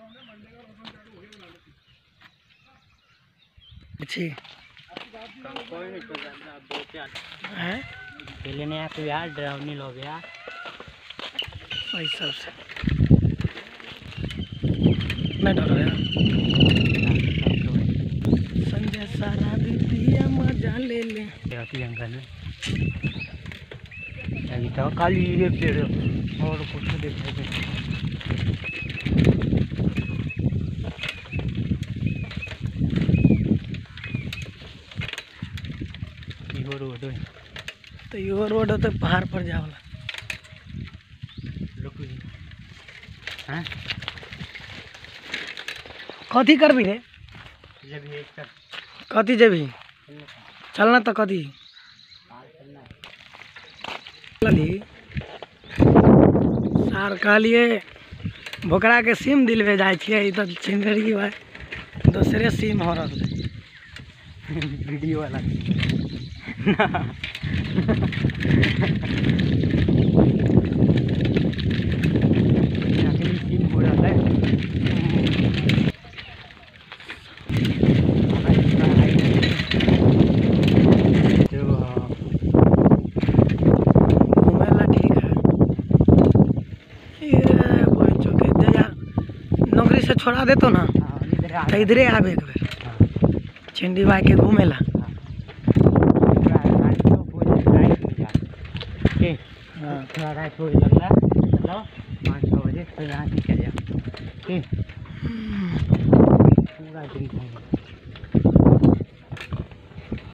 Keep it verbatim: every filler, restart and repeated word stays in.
अच्छी है पहले नहीं आते यार, डरावनी लोग यार वही सबसे मैं डरो यार। संजय सारा दिया मजा ले ले जंगल में अभी तो काली ये पेड़ और कुछ दिखाई दे। यो रोड है तो यो रोड तो पहाड़ पर जावला हाँ कथी करबी रे जब ये कर कथी जेबी चलना तो कथी सार कहलिए भोकरा के सिम दिलवे जाए छिए तो चिंगड़ी भाई दूसरे सिम हो रहा वीडियो वाला सिम हो रहा है घूमेला ठीक है ये बोल चुके यार नौकरी से छोड़ा देतो ना तो इधरे आवे एक बेर छिंडी भाई के घूमेला थोड़ा रात हो लगला चलो पाँच छः बजे तो यहाँ से चले जाओ पूरा दिन घूमेंगे।